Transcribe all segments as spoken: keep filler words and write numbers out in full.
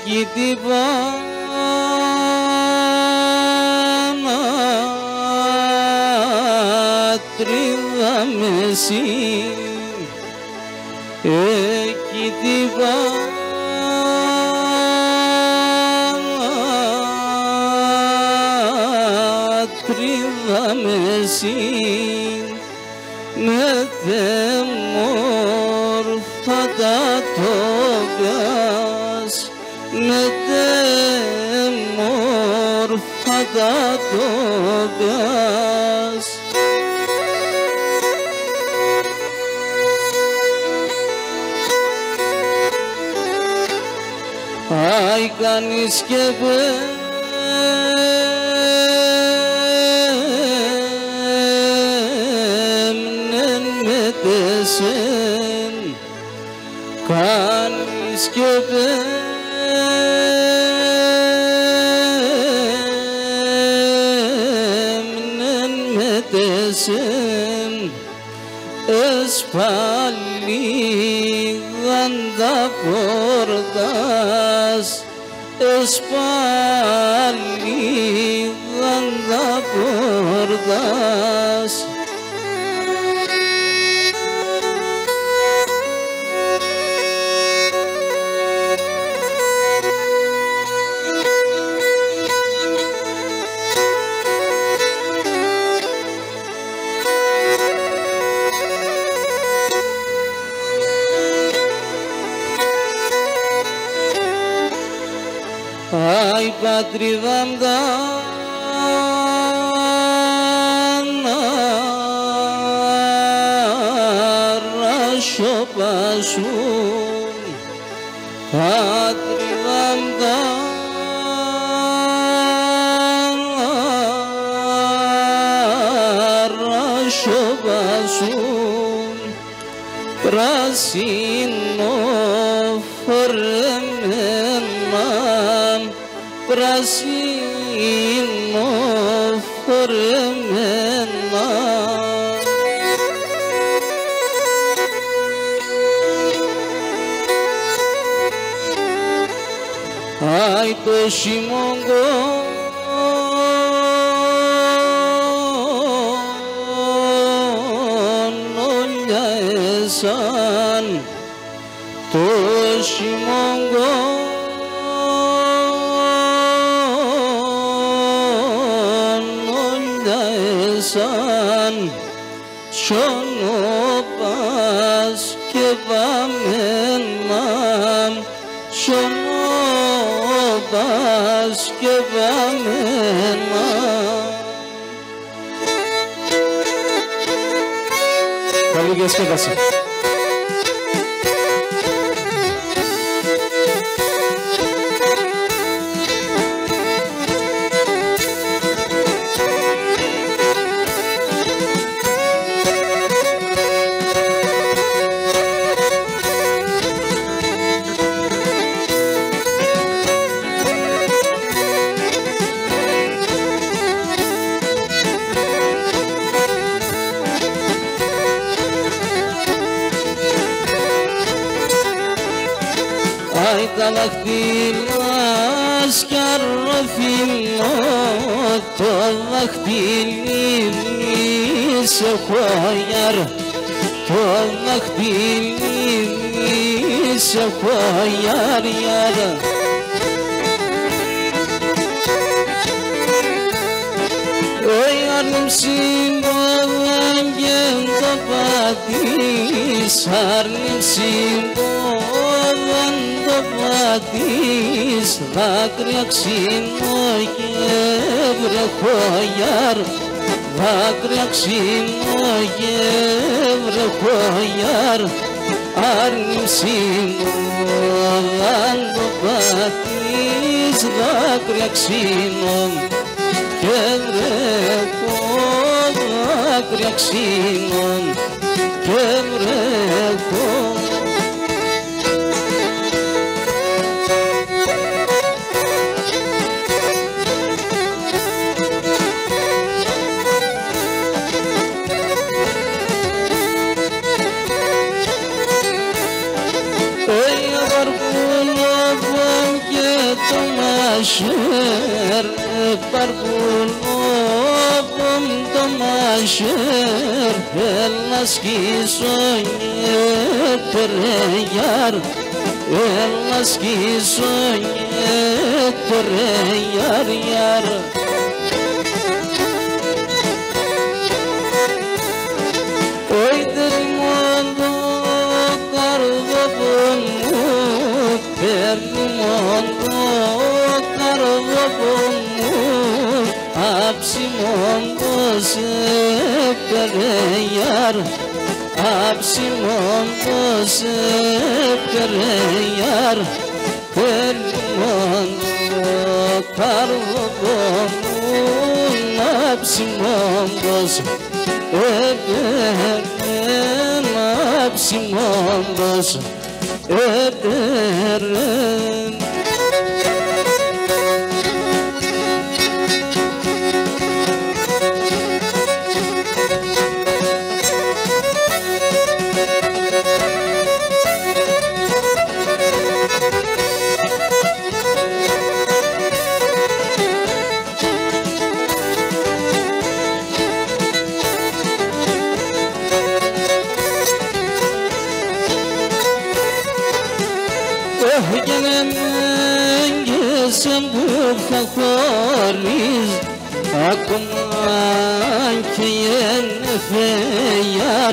Εκεί πάνω τρίβαμε εσύ, εκεί τρίβαμε εσύ, με τεμόρφα τα τόγκας, με τεμόρφα τα τόγκας. Άι κανείς και πέμνεν με τεσέν, κανείς και πέμνεν με τεσέν, εσπαλίγαν τα πόρτας, εσπαλίγαν τα πόρτας. Άι πατρίδα μ' τα ρασοπασούν, πατρίδα μ' τα ρασοπασούν, πράσινο φορεμένα, πράσινο φορεμένα. Άι το χειμώνα εσάν, το χειμώνα εσάν, σιωνόπας και βαμμένα, σιωνόπας και βαμμένα. Καλή διασκέδαση. Άι τα δαχτυλά σκαρροφυλό, το δαχτυλί σε χωιάρ, το δαχτυλί σε χωιάρ, γιάρ. Oi arnim simbolan genda patis, arnim simbolan da patis, vakriak sino gebre khoyar, vakriak sino gebre khoyar, arnim simbolan da patis, vakriak sino Κεύρεκο δάκρυα ξύνων, κεύρεκο. Ey, αγαρκούλα, και maşır Barbulum da maşır Elnas ki sonye tereyar Elnas ki sonye tereyar yar Oydur mondo karvabun Permondo karvabun Apsi mondo sepereyar Apsi mondo sepereyar Permondo karvabun Apsi mondo sepereyar Apsi mondo sepereyar Oh gelemen gelsem bu fakoriz Akman kiyen feyar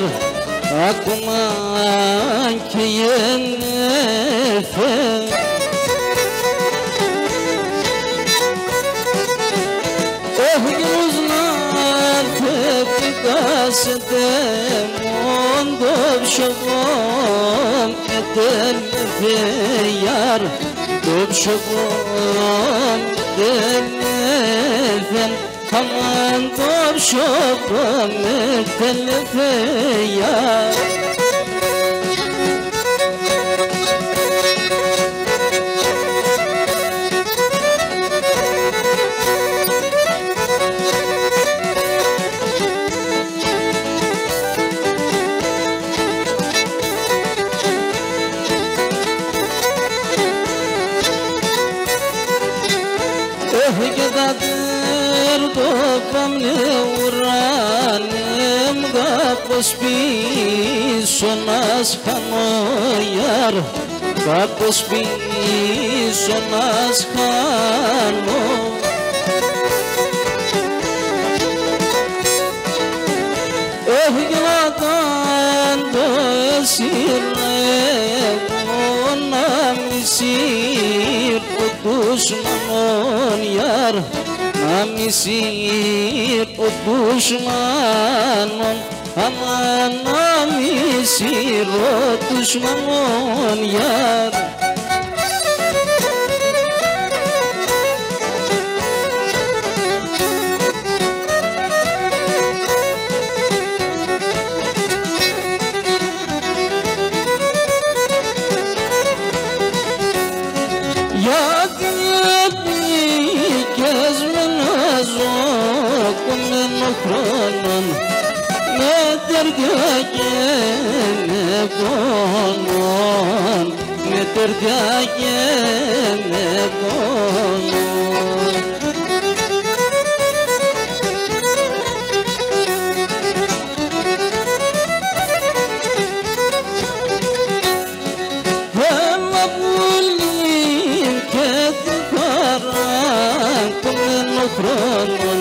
Akman kiyen feyar Oh gözler tepkasede mondop şokum eden feyar Dop şokum eden aman dop şokum eden feyar Oh gedadır topam ne uğranım Kapos bir sonas kanoyar Kapos bir sonas kanoyar Oh gedadan da esirle Ona misir Düşmanın yar Namisir o düşmanın Aman namisir o düşmanın yar Kronon ne derdine konon ne derdine konon Hema bulim kedim karan kumen kronon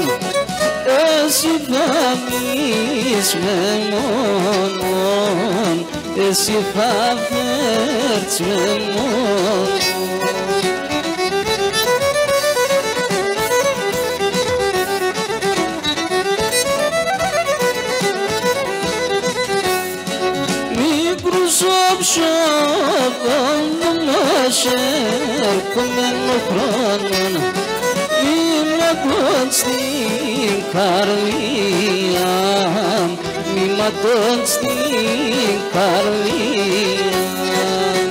Esifamis memonon Esifaverts memonon Mi brusop şokom Numaşer kumen mokronon Mima donstin karliam Mima donstin karliam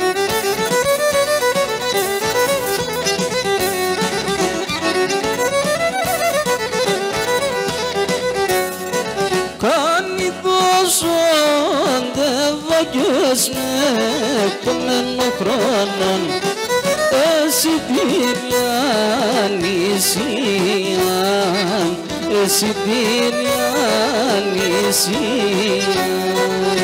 Kani doson deva gözme Kumen mokronon Esi Esitirianisian, esitirianisian.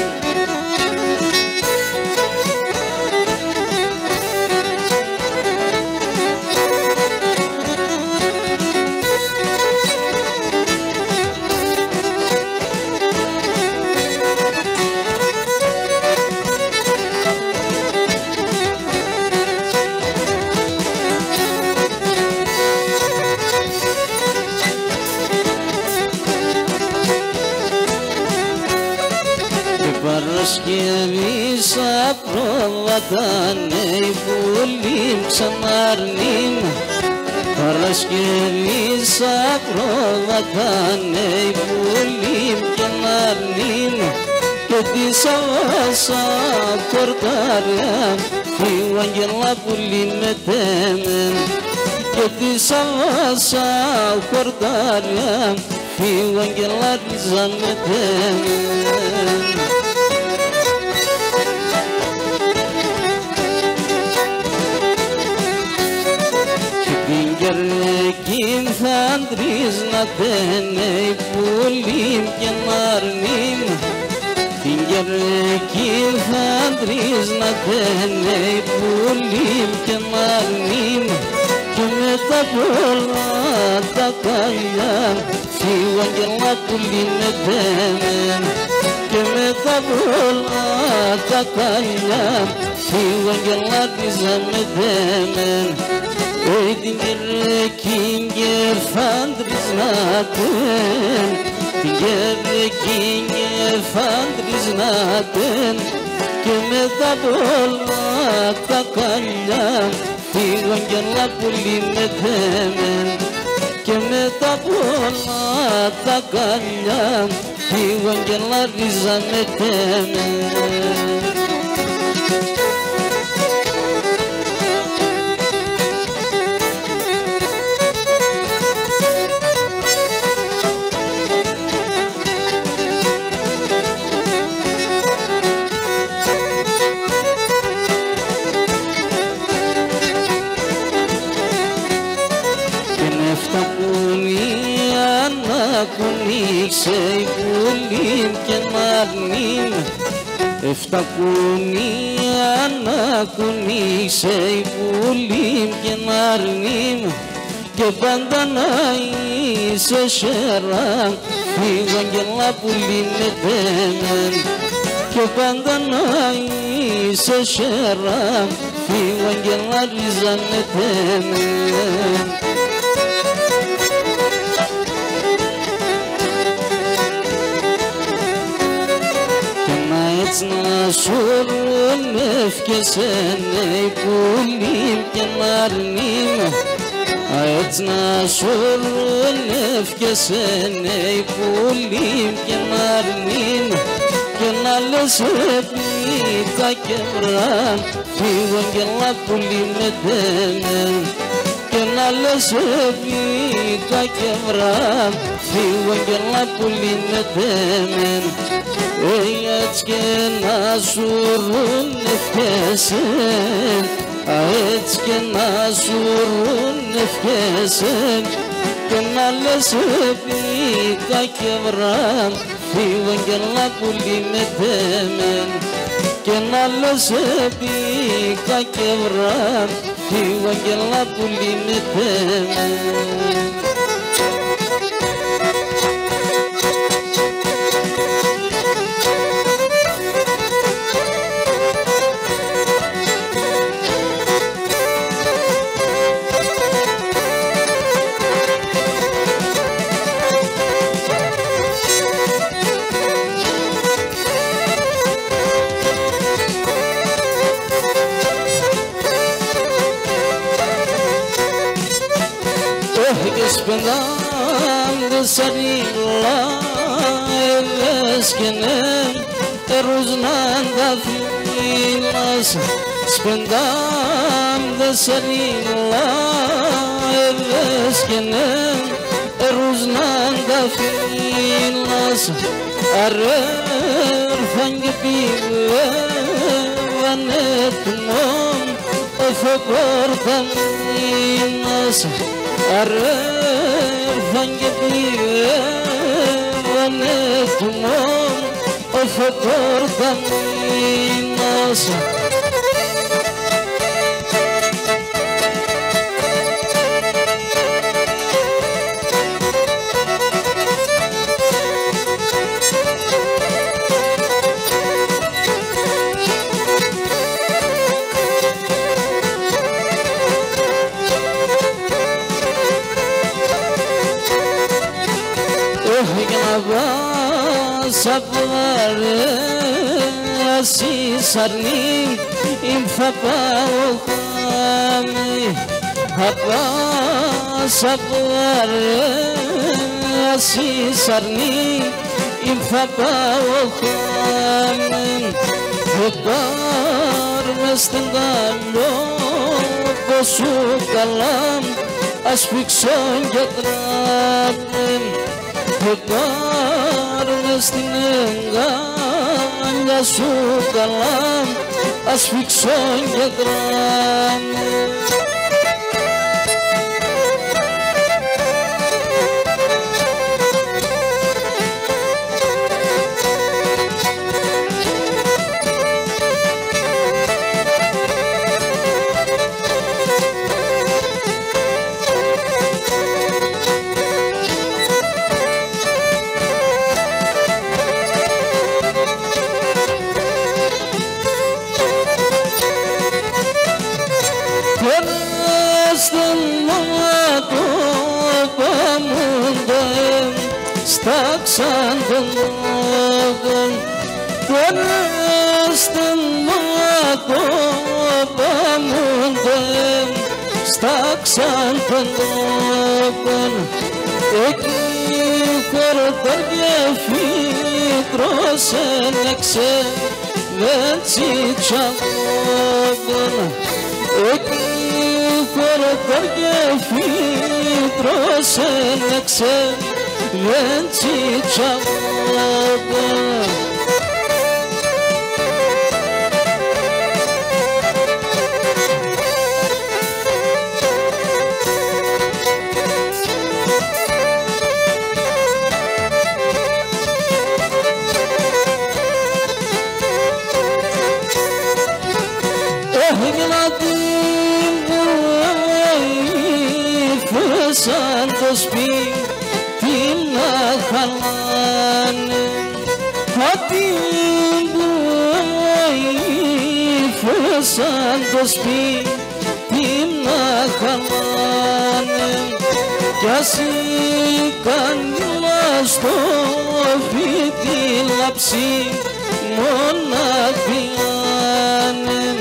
Παρασκευή σαν πρόβατανε πολύ ξανάρνην. Παρασκευή σαν πρόβατανε πολύ ξανάρνην. Και τη σαβάσα κορτάρια η Αγγελά πουλή μετέμεν. Και τη σαβάσα κορτάρια η Αγγελά ριζα μετέμεν. Κυριακήν θα τρίσνατενε πολύ και μαρνήν. Την Κυριακήν θα τρίσνατενε πολύ και μαρνήν. Και με τα πολλά τα καλιά η Αγγελά πουλή μετέμεν. Και με τα πολλά τα καλιά η Αγγελά ριζα μετέμεν. Ey dingerekin gerfandriznaten, dingerekin gerfandriznaten, και με τα πολλά τα καλιά η Αγγελά πουλή μετέμεν. Και με τα πολλά τα καλιά η Αγγελά ριζα μετέμεν. Κουνήξε η πουλήν και μαρνήν. Εφτά κουνία να κουνήξε η πουλήν και μαρνήν. Και πάντα να είσαι σέρα η Αγγελά πουλή μετέμεν. Και πάντα να είσαι σέρα η Αγγελά ριζα μετέμεν. Να σωρούν ευκεσένε η πουλή και μαρνήν. Έτσι να σωρούν ευκεσένε η πουλή και μαρνήν. Και να λες επίκα και βραν η Αγγελά πουλή μετέμεν. Και να λες επίκα και βραν η Αγγελά πουλή μετέμεν. Έτσι και να σουρούν ευχέσεν, έτσι και να σουρούν ευχέσεν. Και να λες επίκα και βραν η Αγγελά πουλή μετέμεν. Και να λες επίκα και βραν η Αγγελά πουλή μετέμεν. Spendam de sarila eveskenem eruznan da filas. Spendam de sarila eveskenem eruznan da filas. Arrer fangi pive vanet mom Ufuklardan nasıl ararsan gidiyor ne duman ufuklardan nasıl Sabları asisarni infapauhami Hapa sabları asisarni infapauhami Hepar mestengalo bosukalam aspik sonjatram Hepar mestinengga sukalam asfik sonjatram Staksan dönüyorum Görürsün babamındayım Staksan dönüyorum Ekip orada gefitro sen eksen Venci çalıyorum Ekip orada gefitro sen eksen Venci çalıyorum Ehmiladim bu fısan tosbih Kalanım hatim buay fısan tosbih timna kalanım Jasikan lasto fiti lapsi monabianem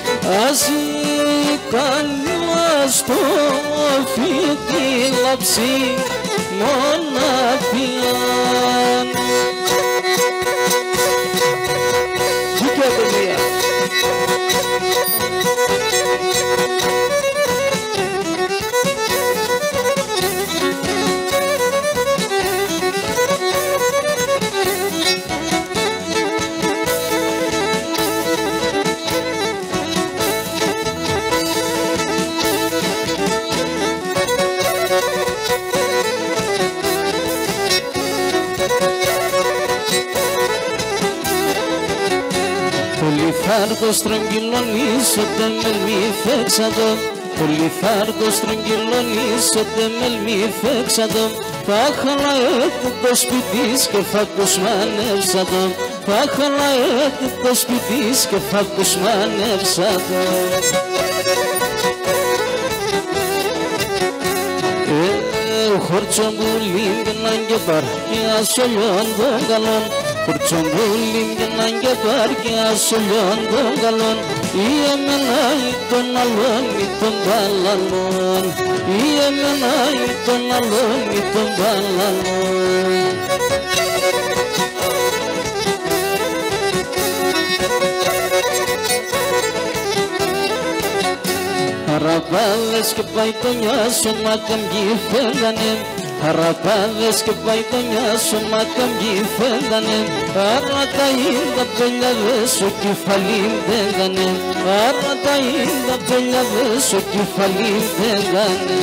Asikan lasto fiti lapsi monabian Jika dunia Πολυθάρδος στρογγυλώνεις ότε μελμί φέξαντο Πολυθάρδος στρογγυλώνεις ότε μελμί φέξαντο Θα χαλαέτ το σπιτής και θα τους μανεύσαντο Θα χαλαέτ το σπιτής και θα τους μανεύσαντο Χορτσομπούλιν και να γεπαρκιά σολιών των καλών Χορτσομπούλιν και να γεπαρκιά σολιών των καλών Ή εμένα ή τον άλλον ή τον παλαλόν Ή εμένα ή τον άλλον ή τον παλαλόν Παραβάλλες και πάει το νιάσο μα καμπή φέγανε Χαραπάδες και παϊτονιά σου μακαμπιοί φέγανε, άρα τα είδα πελιάδες σου κεφαλή φέγανε, άρα τα είδα πελιάδες σου κεφαλή φέγανε.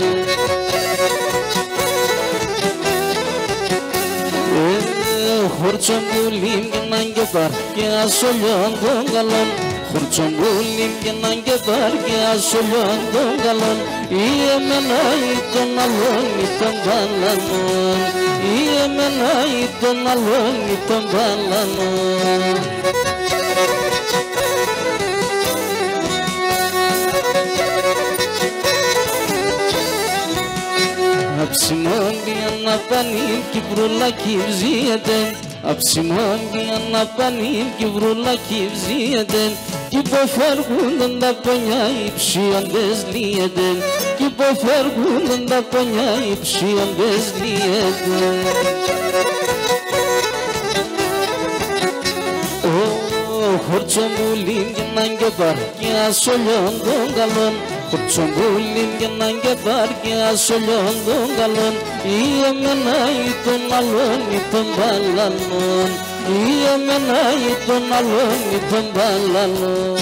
Χορτσομπούλιμ και να γκεπάρ και ασολιόν των καλών, Χορτσομπούλιμ και να γκεπάρ και ασολιόν των καλών, ή εμένα ή τον άλλον ή τον παλανόν, ή εμένα ή τον άλλον ή τον παλανόν. Αψιμόν και αναπανήν κι βρουλάκι βζίεται, αψιμόν και αναπανήν κι βρουλάκι βζίεται, κι υποφεύγουνταν τα πονιά οι ψιόντες λύεται, κι υποφεύγουνταν τα πονιά οι ψιόντες λύεται. Χορτσομπούλιν και να γκεπάρ και ασολιόν των καλών, Χορτσομπούλιν και να γκεπάρ και ασολιόν των καλών, ή εμένα ή τον άλλον ή τον παλανόν, ή εμένα ή τον άλλον ή τον παλανόν.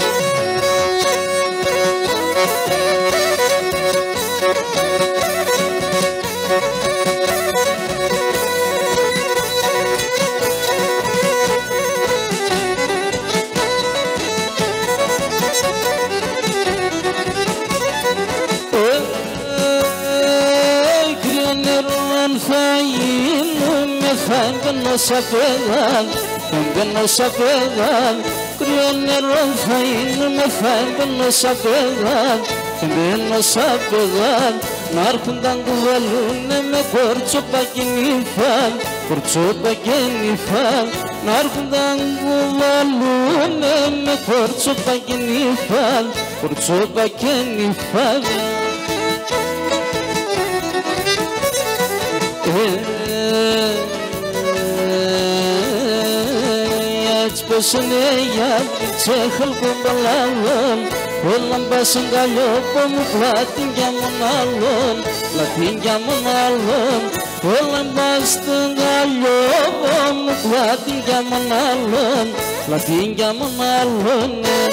Θα γίνουμε, θα μπαίνω σαν παιδάν, θα μπαίνω σαν παιδάν, κρύο νερό θα γίνουμε, θα μπαίνω σαν παιδάν, θα μπαίνω σαν παιδάν, να έρχονται να κουβαλούνε με κορτσόπα και νυφάν, κορτσόπα και νυφάν, να έρχονται να κουβαλούνε με κορτσόπα και νυφάν, κορτσόπα και νυφάν. Έτσι πως είναι για τσέχαλ κομπαλάλων, όλα μπάσαν καλιόπο μου πλάτην για μον άλλον, πλάτην για μον άλλον, όλα μπάσαν καλιόπο μου πλάτην για μον άλλον, πλάτην για μον άλλον.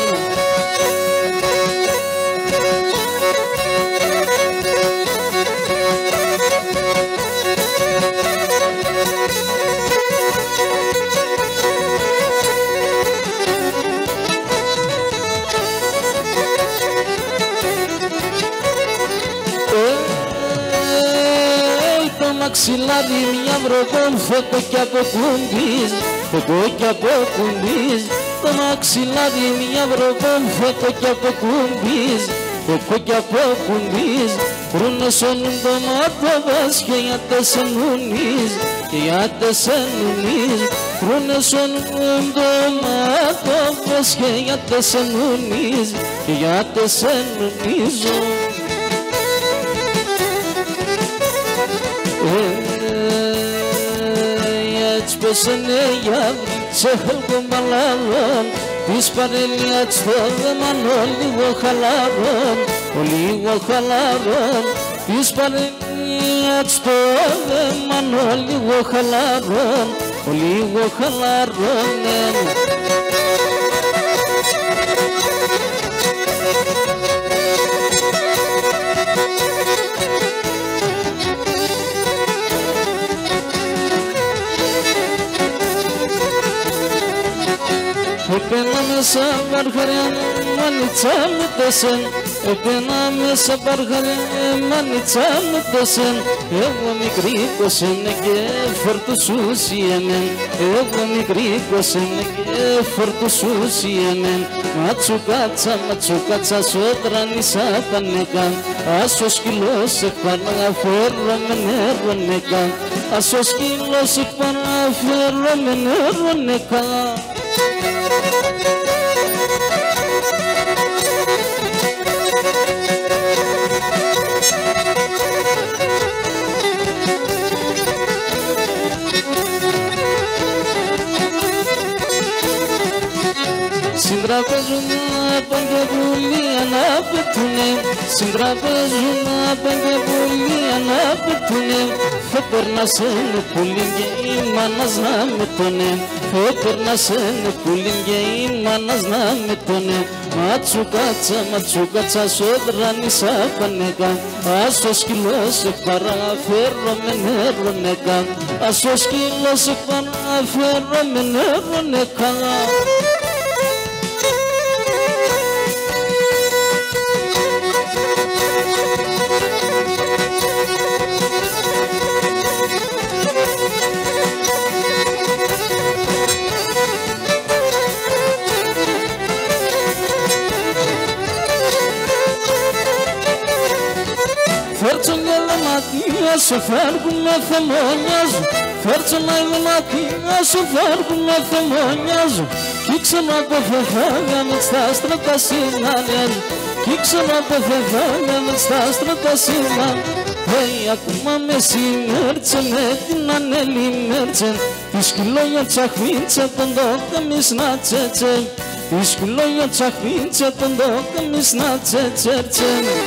Μαξιλάρι μια βροχόν φωτό κι από κουμπίζ, φωτό κι από κουμπίζ, το μαξιλάρι μια βροχόν φωτό κι από κουμπίζ, φωτό κι από κουμπίζ, κρούνε σώνουν το μάτωβας και για τεσσενούνις, και για τεσσενούνις, κρούνε σώνουν το μάτωβας και για τεσσενούνις, και για τεσσενούνις. Έτσι πως είναι για τσέχαλ κομπαλάλων, της παρελίας το δεμανό λίγο χαλαρών, λίγο χαλαρών, της παρελίας το δεμανό λίγο χαλαρών, λίγο χαλαρών. Επένα μέσα βαργαριά μανιτσα με τεσεν, επένα μέσα βαργαριά μανιτσα με τεσεν, εγώ μικρή κοσένε και φορτουσούσιενεν, εγώ μικρή κοσένε και φορτουσούσιενεν, ματσουκάτσα ματσουκάτσα σώτρανισα πανέκα, άσο σκυλός εκπαναφέρω με νερό νεκά, άσο σκυλός εκπαναφέρω με νερό νεκά. Συντραπέζουν από και πουλί ανάπε πετούνε, συντραπέζουν πέντε πουλιά να πετούνε. Φεπερνάσανε πουλίν και η μάνας να με τόνε. Φεπερνάσανε πουλίν και η μάνας να με τόνε. Ματσουκάτσα, ματσουκάτσα, σόδρανισα πανέκα. Ας ο σκύλος σε παραφέρω με νερό νέκα. Ας ο σκύλος σε παραφέρω με νερό νέκα. Φέρτσον και λαματία σου φέρνουν με θεμόνιαζουν. Φέρτσον και λαματία σου φέρνουν με θεμόνιαζουν. Κι ξανά από φεφάγια με στα στρατά συνάνιαν. Κι ξανά από φεφάγια με στα στρατά συνάν. Hey, ακόμα με συνέρτσε με την Ανέλη Μέρτσεν. Τη σκυλόγια τσαχβίντσε τον τόκα μης να τσέτσε. Τη σκυλόγια τσαχβίντσε τον τόκα μης να τσέτσερτσε.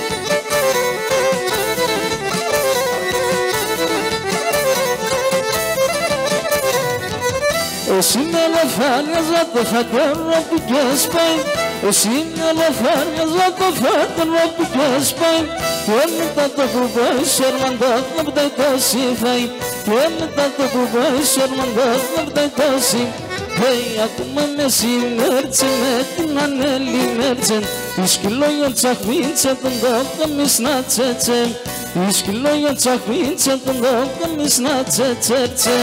Εσύ με ελεφάνιαζα το φακόρο που και σπάει. Εσύ με ελεφάνιαζα το φακόρο που και σπάει. Και μετά το κουμπάει σορμαντός να πτάει το σύφαει. Και μετά το κουμπάει σορμαντός να πτάει το σύφαει. Hey, ακόμα με συνέρτσε με την Ανέλη Μέρτσεν. Η σκυλόγια τσαχμίτσε τον τόκα μης να τσέτσε. Η σκυλόγια τσαχμίτσε τον τόκα μης να τσέτσερτσε.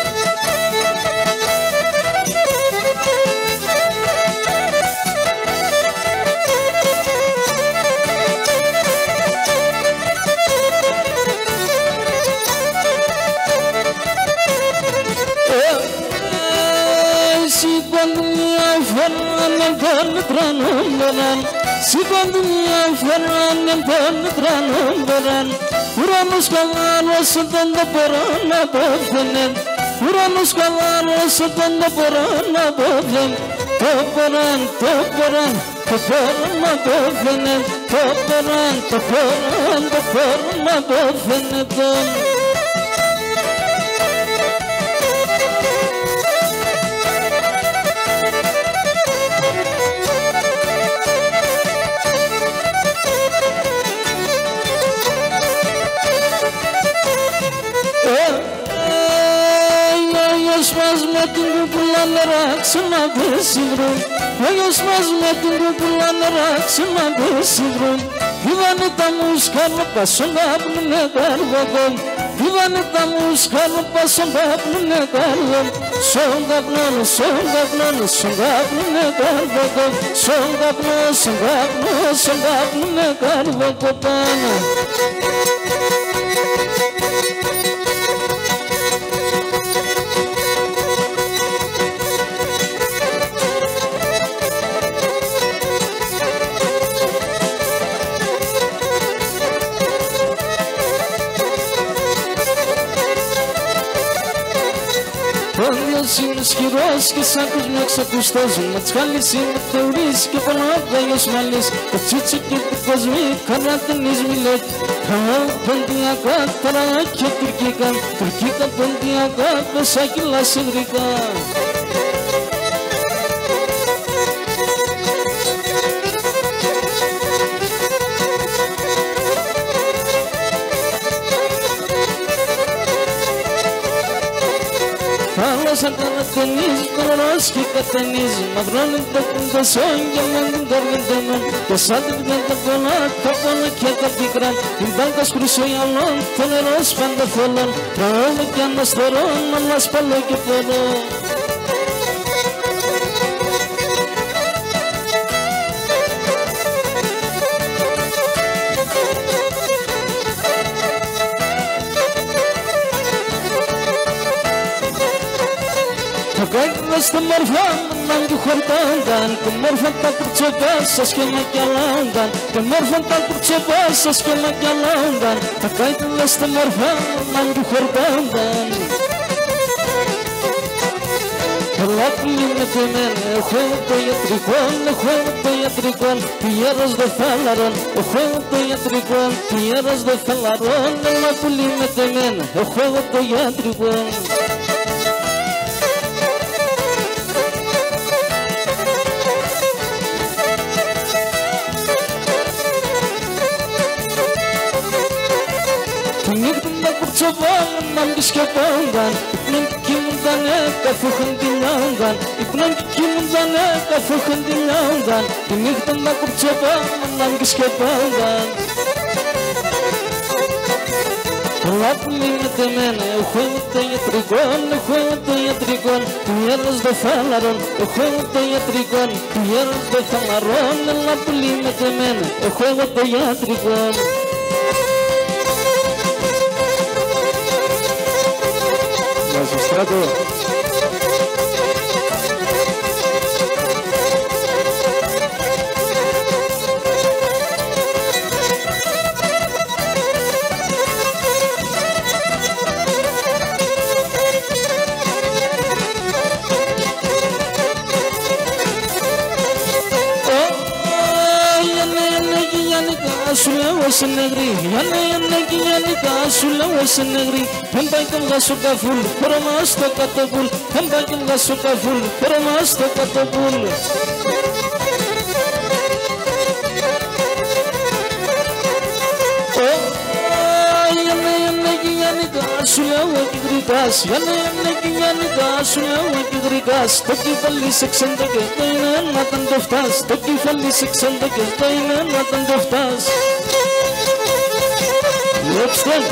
Σηκώνται μια φορά με πάνε τρανόμπεραν. Ουρανός καλάνος όταν το μπορώ να πόθαινε. Ουρανός καλάνος όταν το μπορώ να πόθαινε. Το μποράν, το μποράν, το μπορώ να πόθαινε. Το μποράν, το μποράν, το μπορώ να πόθαινε τον. Με την κουπούλα νερά ξαναπέσει βρουν. Ο γιος μας με την κουπούλα νερά ξαναπέσει βρουν. Βίβανε τα μουσκάλα πάσον κάπνουνε καρβοκό. Βίβανε τα μουσκάλα πάσον κάπνουνε καρβοκό. Σον καπνών, σον καπνών, σον κάπνουνε καρβοκό. Σον καπνό, σον καπνό, σον κάπνουνε καρβοκό πάνω. Είναι σκυρός και σαν τους με εξακουστός. Μα τσχάλης είναι θεωρής και πανάδαγιος μαλλής. Το τσίτσι και το κοσμί καρατενής μιλέτ. Καλά ποντιακά τώρα και τουρκικά. Τουρκικά ποντιακά πέσα κιλά συγγρικά. Σαν κατατενίζει, κορός και κατενίζει. Μαυρώνει το κουντασόν και μόντιν τοργεντενόν. Και σαν την πλέτα πολλά, τα πολλά και τα πικρά. Την μπάλκα σκουρσοϊαλών, το νερό σπάντα θολών. Τραόλο κι αναστερών, αλλά σπαλώ και πολλό. Κόκκινες τα μορφά μου του χορτάνταν. Και μόρφα τα κουρτσοπάσας και μακιαλάνταν. Και μόρφα τα κουρτσοπάσας και μακιαλάνταν. Τα κόκκινες τα μορφά μου του χορτάνταν. Lovely Metaman, a whole theatrical, a whole theatrical, Pierres de Falaron, a whole theatrical, Pierres de Falaron, a lovely Metaman, a whole theatrical. Nam diskepangan, ipnang kimundane kafuhan dinangan, ipnang kimundane kafuhan dinangan, inigtan na kurtsapan nam diskepangan. Lovely Metaman, a whole theatrical, a whole theatrical, Pierres de Falaron, a whole theatrical, Pierres de Falaron, a lovely Metaman, a whole theatrical. Magistrado. Sulawesi negeri, yana yana yana ka Sulawesi negeri, hembaikan ga suka full, permas to katapul, hembaikan ga suka full, permas to katapul. Oh, yana yana yana ka Sulawesi grigas, yana yana yana ka Sulawesi grigas, taki falli section de kainan matan doftas, taki falli section de kainan matan doftas. Next one.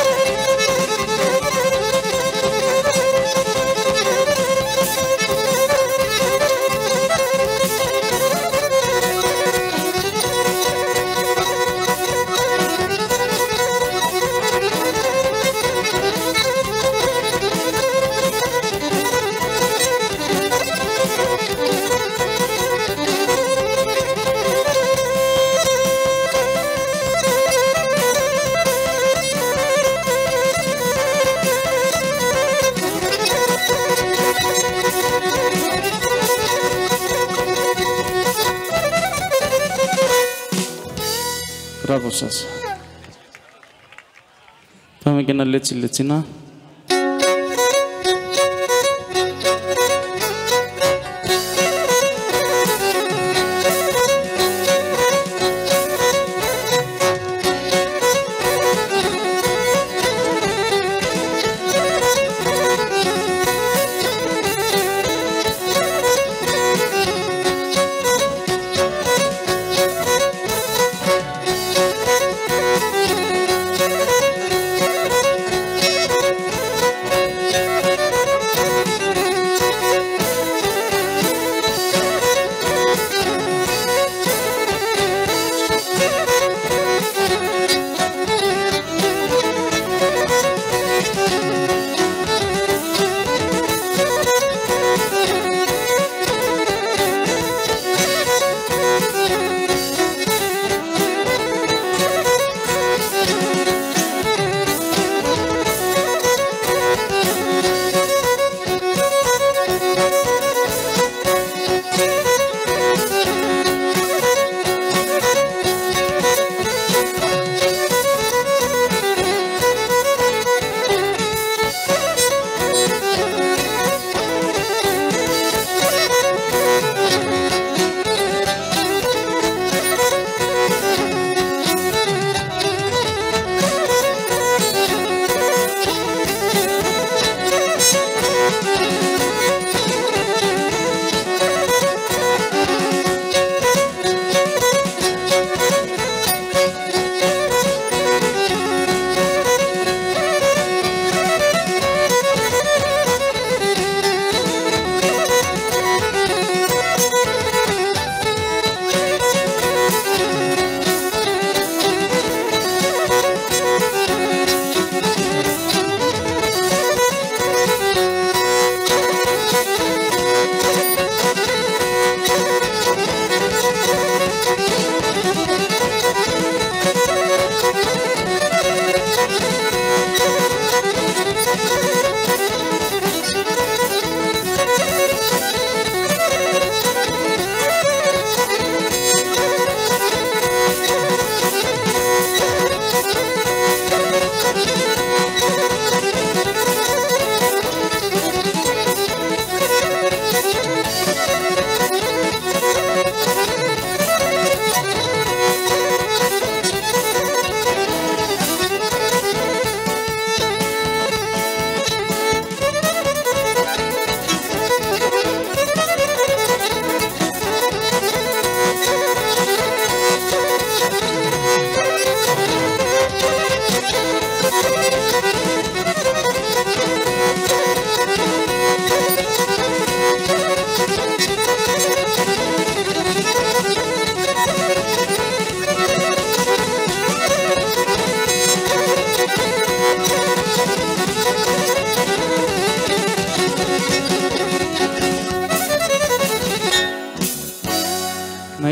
Μπράβο σας. Πάμε και ένα λέτσι λετσίνα.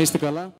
είστε καλά.